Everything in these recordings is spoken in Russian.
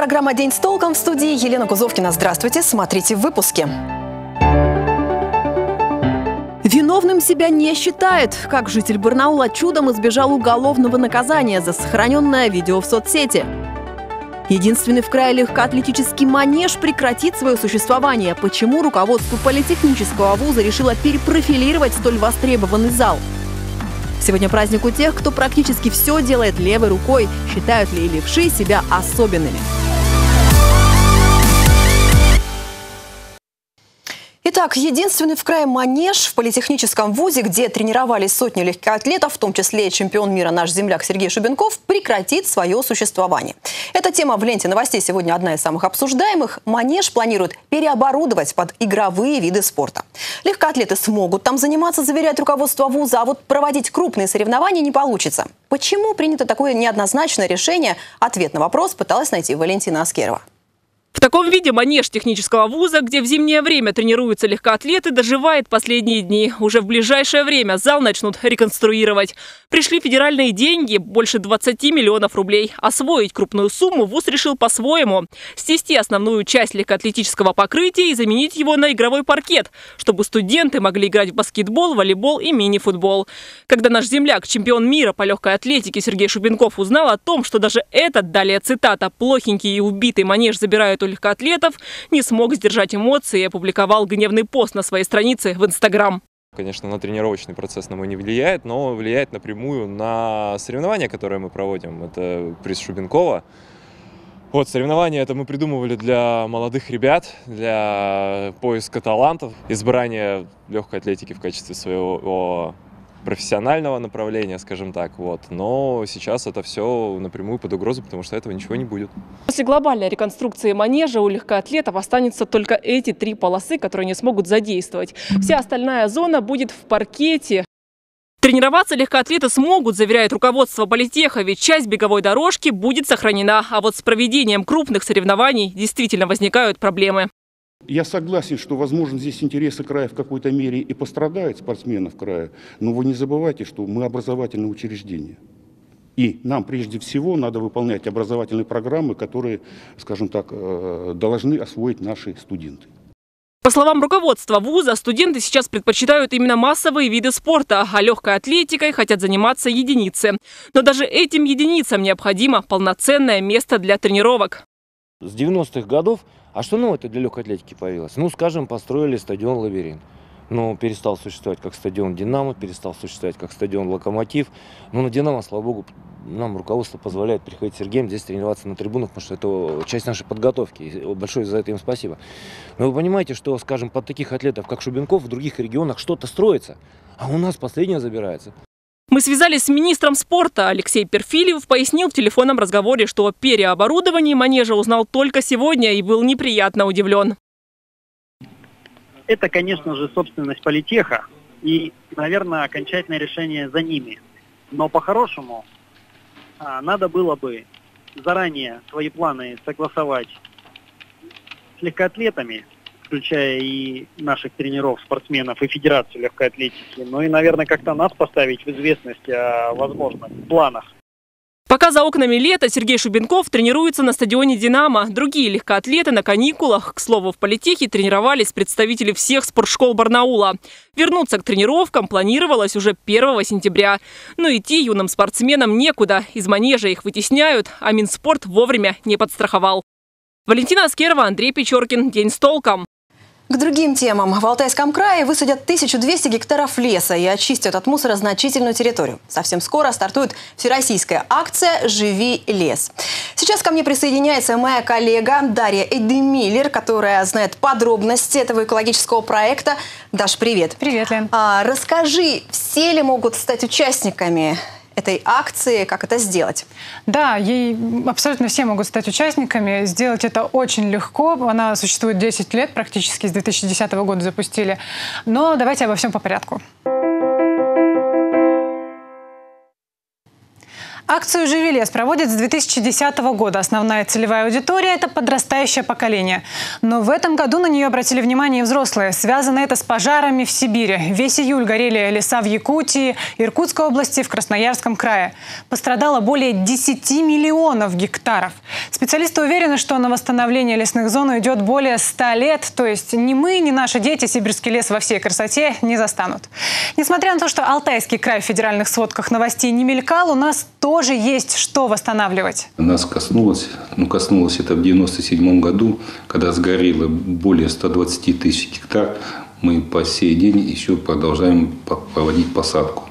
Программа «День с толком» в студии. Елена Кузовкина. Здравствуйте. Смотрите в выпуске. Виновным себя не считает. Как житель Барнаула чудом избежал уголовного наказания за сохраненное видео в соцсети. Единственный в крае легкоатлетический манеж прекратит свое существование. Почему руководство политехнического вуза решило перепрофилировать столь востребованный зал? Сегодня праздник у тех, кто практически все делает левой рукой. Считают ли левши себя особенными? Итак, единственный в крае манеж в политехническом вузе, где тренировались сотни легкоатлетов, в том числе чемпион мира наш земляк Сергей Шубенков, прекратит свое существование. Эта тема в ленте новостей сегодня одна из самых обсуждаемых. Манеж планируют переоборудовать под игровые виды спорта. Легкоатлеты смогут там заниматься, заверяет руководство вуза, а вот проводить крупные соревнования не получится. Почему принято такое неоднозначное решение? Ответ на вопрос пыталась найти Валентина Аскерова. В таком виде манеж технического вуза, где в зимнее время тренируются легкоатлеты, доживает последние дни. Уже в ближайшее время зал начнут реконструировать. Пришли федеральные деньги, больше 20 миллионов рублей. Освоить крупную сумму вуз решил по-своему. Снести основную часть легкоатлетического покрытия и заменить его на игровой паркет, чтобы студенты могли играть в баскетбол, волейбол и мини-футбол. Когда наш земляк, чемпион мира по легкой атлетике Сергей Шубенков узнал о том, что даже этот, далее цитата, плохенький и убитый манеж забирают у легкоатлетов, не смог сдержать эмоции и опубликовал гневный пост на своей странице в Инстаграм. Конечно, на тренировочный процесс нам и не влияет, но влияет напрямую на соревнования, которые мы проводим. Это приз Шубенкова. Вот, соревнования это мы придумывали для молодых ребят, для поиска талантов, избрания легкой атлетики в качестве своего профессионального направления, скажем так, вот. Но сейчас это все напрямую под угрозу, потому что этого ничего не будет. После глобальной реконструкции манежа у легкоатлетов останется только эти 3 полосы, которые не смогут задействовать. Вся остальная зона будет в паркете. Тренироваться легкоатлеты смогут, заверяет руководство политеха, ведь часть беговой дорожки будет сохранена. А вот с проведением крупных соревнований действительно возникают проблемы. Я согласен, что, возможно, здесь интересы края в какой-то мере и пострадают, спортсменов края, но вы не забывайте, что мы образовательное учреждение. И нам прежде всего надо выполнять образовательные программы, которые, скажем так, должны освоить наши студенты. По словам руководства вуза, студенты сейчас предпочитают именно массовые виды спорта, а легкой атлетикой хотят заниматься единицы. Но даже этим единицам необходимо полноценное место для тренировок. С 90-х годов, а что новое-то для легкой атлетики появилось? Ну, скажем, построили стадион «Лабиринт». Ну, перестал существовать как стадион «Динамо», перестал существовать как стадион «Локомотив». Но на «Динамо», слава богу, нам руководство позволяет приходить с Сергеем здесь тренироваться на трибунах, потому что это часть нашей подготовки. И большое за это им спасибо. Но вы понимаете, что, скажем, под таких атлетов, как Шубенков, в других регионах что-то строится, а у нас последнее забирается. Мы связались с министром спорта. Алексей Перфильев пояснил в телефонном разговоре, что о переоборудовании манежа узнал только сегодня и был неприятно удивлен. Это, конечно же, собственность политеха и, наверное, окончательное решение за ними. Но по-хорошему надо было бы заранее свои планы согласовать с легкоатлетами, включая и наших тренеров, спортсменов и Федерацию легкой атлетики. Ну и, наверное, как-то нас поставить в известность о возможных планах. Пока за окнами лето, Сергей Шубенков тренируется на стадионе «Динамо». Другие легкоатлеты на каникулах. К слову, в политехе тренировались представители всех спортшкол Барнаула. Вернуться к тренировкам планировалось уже 1 сентября. Но идти юным спортсменам некуда. Из манежа их вытесняют, а Минспорт вовремя не подстраховал. Валентина Аскерова, Андрей Печоркин. День с толком. К другим темам. В Алтайском крае высадят 1200 гектаров леса и очистят от мусора значительную территорию. Совсем скоро стартует всероссийская акция «Живи лес». Сейчас ко мне присоединяется моя коллега Дарья Эдемиллер, которая знает подробности этого экологического проекта. Даш, привет. Привет, Лен. Расскажи, все ли могут стать участниками этой акции, как это сделать? Да, ей абсолютно все могут стать участниками. Сделать это очень легко. Она существует 10 лет, практически с 2010 года запустили. Но давайте обо всем по порядку. Акцию «Живи лес» проводят с 2010 года. Основная целевая аудитория – это подрастающее поколение. Но в этом году на нее обратили внимание и взрослые. Связано это с пожарами в Сибири. Весь июль горели леса в Якутии, Иркутской области, в Красноярском крае. Пострадало более 10 миллионов гектаров. Специалисты уверены, что на восстановление лесных зон уйдет более 100 лет. То есть ни мы, ни наши дети сибирский лес во всей красоте не застанут. Несмотря на то, что Алтайский край в федеральных сводках новостей не мелькал, у нас тоже есть что восстанавливать. Нас коснулось это в 1997 году, когда сгорело более 120 тысяч гектар. Мы по сей день еще продолжаем проводить посадку.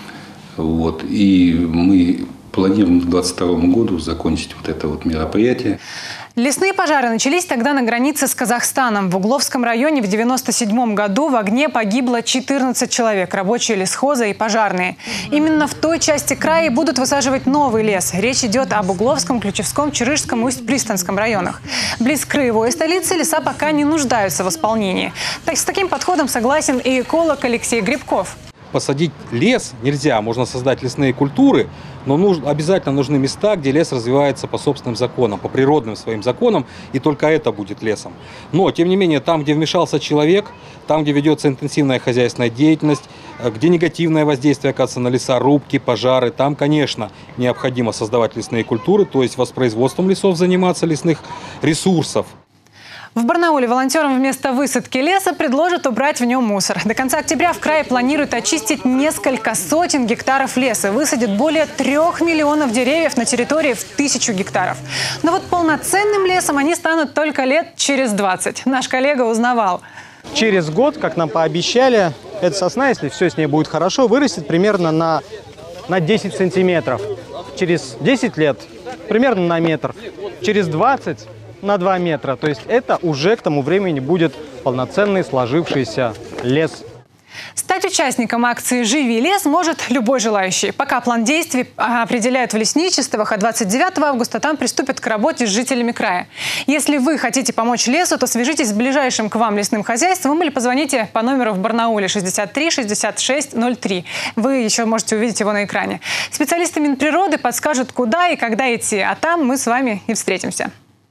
И мы планируем к 2022 году закончить это мероприятие. Лесные пожары начались тогда на границе с Казахстаном. В Угловском районе в 1997 году в огне погибло 14 человек, рабочие лесхоза и пожарные. Именно в той части края будут высаживать новый лес. Речь идет об Угловском, Ключевском, Чарышском и Усть-Пристанском районах. Близ краевой столицы леса пока не нуждаются в восполнении. С таким подходом согласен и эколог Алексей Грибков. Посадить лес нельзя, можно создать лесные культуры, но обязательно нужны места, где лес развивается по собственным законам, по природным своим законам, и только это будет лесом. Но, тем не менее, там, где вмешался человек, там, где ведется интенсивная хозяйственная деятельность, где негативное воздействие оказывается на лесорубки, пожары, там, конечно, необходимо создавать лесные культуры, то есть воспроизводством лесов заниматься, лесных ресурсов. В Барнауле волонтерам вместо высадки леса предложат убрать в нем мусор. До конца октября в крае планируют очистить несколько сотен гектаров леса. Высадят более 3 миллионов деревьев на территории в 1000 гектаров. Но вот полноценным лесом они станут только лет через 20. Наш коллега узнавал. Через год, как нам пообещали, эта сосна, если все с ней будет хорошо, вырастет примерно на 10 сантиметров. Через 10 лет примерно на метр. Через 20 на 2 метра. То есть это уже к тому времени будет полноценный сложившийся лес. Стать участником акции «Живи лес» может любой желающий. Пока план действий определяют в лесничествах, а 29 августа там приступят к работе с жителями края. Если вы хотите помочь лесу, то свяжитесь с ближайшим к вам лесным хозяйством или позвоните по номеру в Барнауле 63 66 03. Вы еще можете увидеть его на экране. Специалисты Минприроды подскажут, куда и когда идти, а там мы с вами и встретимся.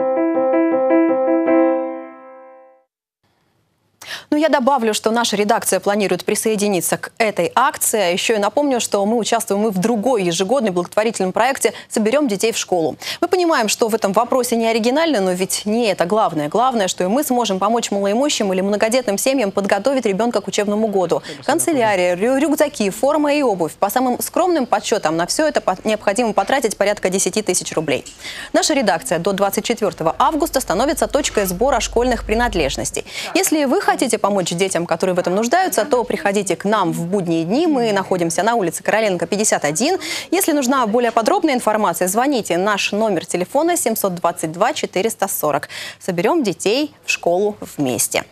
Но я добавлю, что наша редакция планирует присоединиться к этой акции. А еще и напомню, что мы участвуем в другой ежегодной благотворительном проекте «Соберем детей в школу». Мы понимаем, что в этом вопросе не оригинально, но ведь не это главное. Главное, что и мы сможем помочь малоимущим или многодетным семьям подготовить ребенка к учебному году. Канцелярия, рюкзаки, форма и обувь. По самым скромным подсчетам на все это необходимо потратить порядка 10 тысяч рублей. Наша редакция до 24 августа становится точкой сбора школьных принадлежностей. Если вы хотите помочь детям, которые в этом нуждаются, то приходите к нам в будние дни. Мы находимся на улице Короленко, 51. Если нужна более подробная информация, звоните. Наш номер телефона 722 440. Соберем детей в школу вместе.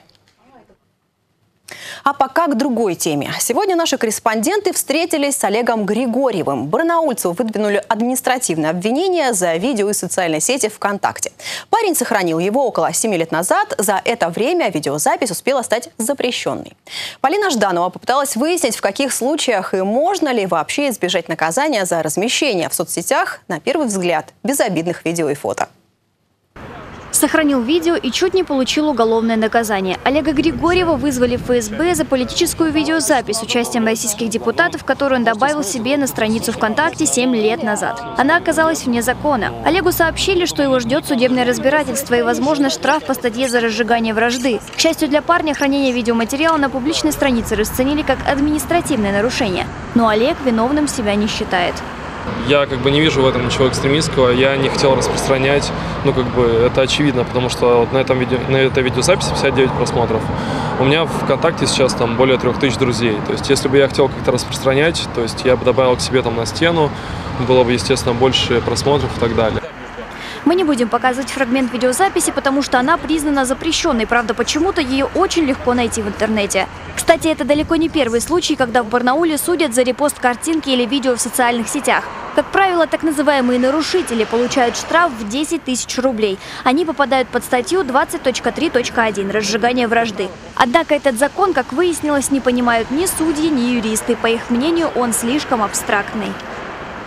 А пока к другой теме. Сегодня наши корреспонденты встретились с Олегом Григорьевым. Барнаульцу выдвинули административное обвинение за видео из социальной сети ВКонтакте. Парень сохранил его около 7 лет назад. За это время видеозапись успела стать запрещенной. Полина Жданова попыталась выяснить, в каких случаях и можно ли вообще избежать наказания за размещение в соцсетях, на первый взгляд, безобидных видео и фото. Сохранил видео и чуть не получил уголовное наказание. Олега Григорьева вызвали в ФСБ за политическую видеозапись с участием российских депутатов, которую он добавил себе на страницу ВКонтакте 7 лет назад. Она оказалась вне закона. Олегу сообщили, что его ждет судебное разбирательство и, возможно, штраф по статье за разжигание вражды. К счастью для парня, хранение видеоматериала на публичной странице расценили как административное нарушение. Но Олег виновным себя не считает. Я не вижу в этом ничего экстремистского, я не хотел распространять, это очевидно, потому что вот на этой видеозаписи 59 просмотров. У меня в ВКонтакте сейчас более 3000 друзей, то есть если бы я хотел как-то распространять, то есть я бы добавил к себе на стену, было бы, естественно, больше просмотров и так далее. Мы не будем показывать фрагмент видеозаписи, потому что она признана запрещенной. Правда, почему-то ее очень легко найти в интернете. Кстати, это далеко не первый случай, когда в Барнауле судят за репост картинки или видео в социальных сетях. Как правило, так называемые нарушители получают штраф в 10 тысяч рублей. Они попадают под статью 20.3.1 «Разжигание вражды». Однако этот закон, как выяснилось, не понимают ни судьи, ни юристы. По их мнению, он слишком абстрактный.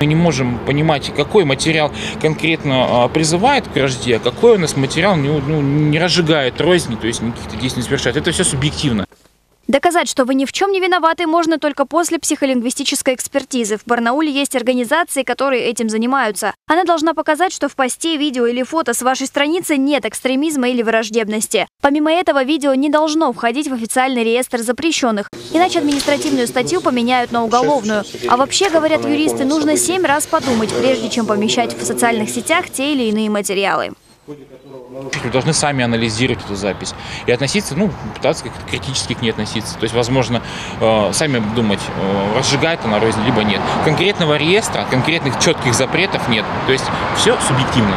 Мы не можем понимать, какой материал конкретно призывает к вражде, а какой у нас материал не разжигает розни, то есть никаких действий не совершает. Это все субъективно. Доказать, что вы ни в чем не виноваты, можно только после психолингвистической экспертизы. В Барнауле есть организации, которые этим занимаются. Она должна показать, что в посте, видео или фото с вашей страницы нет экстремизма или враждебности. Помимо этого, видео не должно входить в официальный реестр запрещенных, иначе административную статью поменяют на уголовную. А вообще, говорят юристы, нужно 7 раз подумать, прежде чем помещать в социальных сетях те или иные материалы. Вы должны сами анализировать эту запись и относиться, пытаться как-то критически к ней относиться. То есть, возможно, сами думать, разжигает она рознь, либо нет. Конкретного реестра, конкретных четких запретов нет. То есть, все субъективно.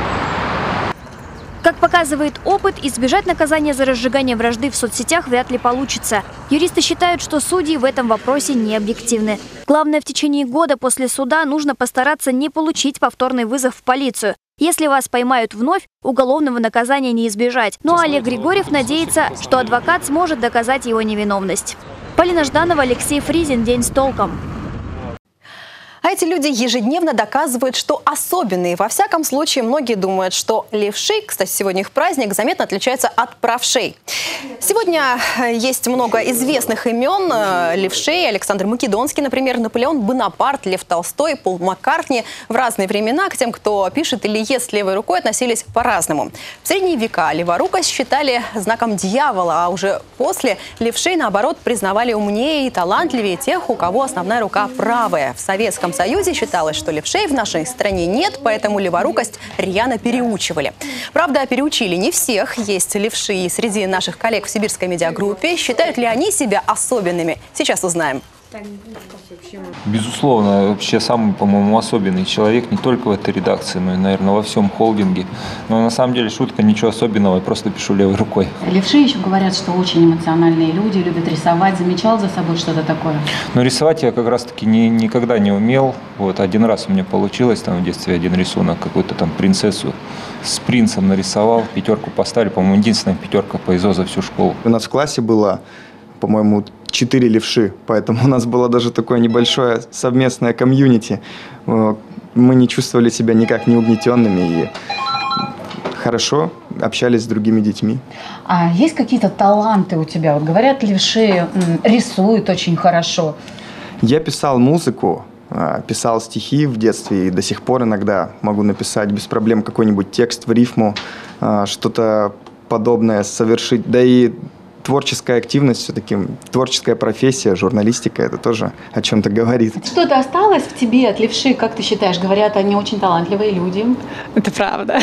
Как показывает опыт, избежать наказания за разжигание вражды в соцсетях вряд ли получится. Юристы считают, что судьи в этом вопросе не объективны. Главное, в течение года после суда нужно постараться не получить повторный вызов в полицию. Если вас поймают вновь, уголовного наказания не избежать. Но Олег Григорьев надеется, что адвокат сможет доказать его невиновность. Полина Жданова, Алексей Фризин. День с толком. А эти люди ежедневно доказывают, что особенные. Во всяком случае, многие думают, что левши, кстати, сегодня их праздник, заметно отличается от правшей. Сегодня есть много известных имен левшей. Александр Македонский, например, Наполеон Бонапарт, Лев Толстой, Пол Маккартни. В разные времена к тем, кто пишет или ест левой рукой, относились по-разному. В средние века леворукость считали знаком дьявола, а уже после левшей, наоборот, признавали умнее и талантливее тех, у кого основная рука правая. В Советском Союзе считалось, что левшей в нашей стране нет, поэтому леворукость рьяно переучивали. Правда, переучили не всех. Есть левши и среди наших коллег в сибирской медиагруппе. Считают ли они себя особенными? Сейчас узнаем. Безусловно, вообще самый, по-моему, особенный человек не только в этой редакции, но и, наверное, во всем холдинге. Но на самом деле шутка, ничего особенного, я просто пишу левой рукой. Левши еще говорят, что очень эмоциональные люди, любят рисовать. Замечал за собой что-то такое? Но рисовать я как раз-таки никогда не умел. Вот один раз у меня получилось там в детстве один рисунок, какую-то там принцессу с принцем нарисовал, 5 поставили, по-моему, единственная 5 по ИЗО за всю школу. У нас в классе было, по-моему, 4 левши, поэтому у нас было даже такое небольшое совместное комьюнити. Мы не чувствовали себя никак не угнетенными и хорошо общались с другими детьми. А есть какие-то таланты у тебя? Вот говорят, левши рисуют очень хорошо. Я писал музыку, писал стихи в детстве и до сих пор иногда могу написать без проблем какой-нибудь текст в рифму, что-то подобное совершить. Да и творческая активность, все-таки творческая профессия, журналистика, это тоже о чем-то говорит. Что-то осталось в тебе от левши, как ты считаешь? Говорят, они очень талантливые люди. Это правда.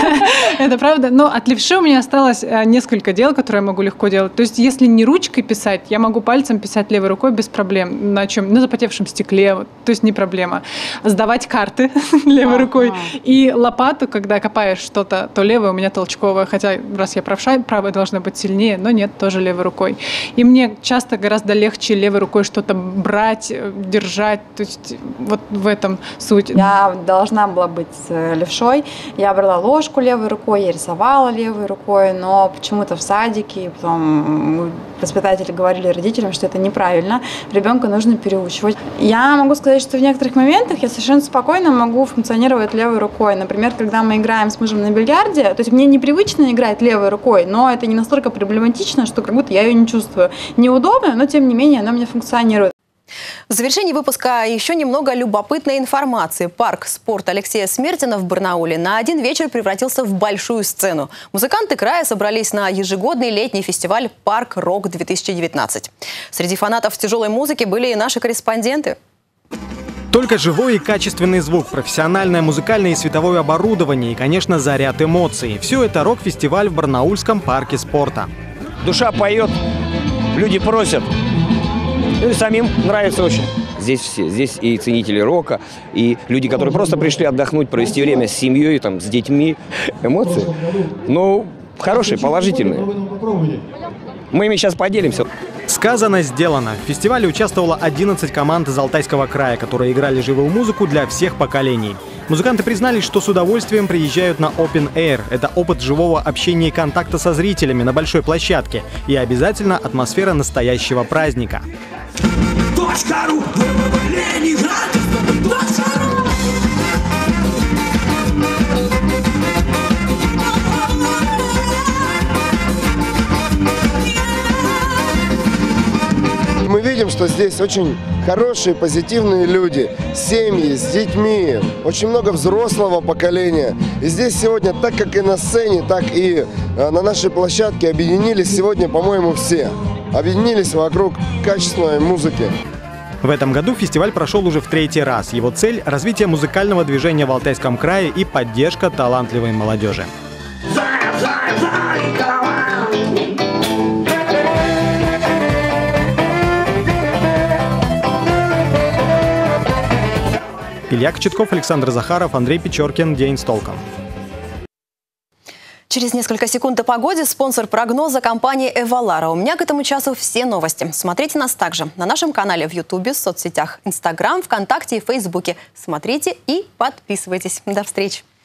Это правда. Но от левши у меня осталось несколько дел, которые я могу легко делать. То есть, если не ручкой писать, я могу пальцем писать левой рукой без проблем. На чем? На запотевшем стекле. То есть, не проблема. Сдавать карты левой рукой. И лопату, когда копаешь что-то, то левая у меня толчковая. Хотя, раз я правша, правая должна быть сильнее, но нет, тоже левой рукой. И мне часто гораздо легче левой рукой что-то брать, держать. То есть вот в этом суть. Я должна была быть левшой. Я брала ложку левой рукой, я рисовала левой рукой, но почему-то в садике, и потом воспитатели говорили родителям, что это неправильно. Ребенка нужно переучивать. Я могу сказать, что в некоторых моментах я совершенно спокойно могу функционировать левой рукой. Например, когда мы играем с мужем на бильярде, то есть мне непривычно играть левой рукой, но это не настолько проблематично, что как будто я ее не чувствую. Неудобно, но тем не менее она у меня функционирует. В завершении выпуска еще немного любопытной информации. Парк спорта Алексея Смертина в Барнауле на один вечер превратился в большую сцену. Музыканты края собрались на ежегодный летний фестиваль «Парк Рок-2019». Среди фанатов тяжелой музыки были и наши корреспонденты. Только живой и качественный звук, профессиональное музыкальное и световое оборудование и, конечно, заряд эмоций. Все это рок-фестиваль в Барнаульском парке спорта. Душа поет, люди просят. Ну и самим нравится очень. Здесь все, здесь и ценители рока, и люди, которые просто пришли отдохнуть, провести время с семьей, там, с детьми. Эмоции, ну, хорошие, положительные. Мы ими сейчас поделимся. Сказано, сделано. В фестивале участвовало 11 команд из Алтайского края, которые играли живую музыку для всех поколений. Музыканты признались, что с удовольствием приезжают на Open Air. Это опыт живого общения и контакта со зрителями на большой площадке. И обязательно атмосфера настоящего праздника. .ру, Ленинград, .ру. видим, что здесь очень хорошие, позитивные люди, семьи с детьми, очень много взрослого поколения. И здесь сегодня, так как и на сцене, так и на нашей площадке, объединились сегодня, по-моему, все. Объединились вокруг качественной музыки. В этом году фестиваль прошел уже в 3-й раз. Его цель – развитие музыкального движения в Алтайском крае и поддержка талантливой молодежи. Илья Кочетков, Александр Захаров, Андрей Печоркин. День с толком. Через несколько секунд о погоде. Спонсор прогноза — компания «Эвалара». У меня к этому часу все новости. Смотрите нас также на нашем канале в Ютубе, в соцсетях Инстаграм, ВКонтакте и Фейсбуке. Смотрите и подписывайтесь. До встречи.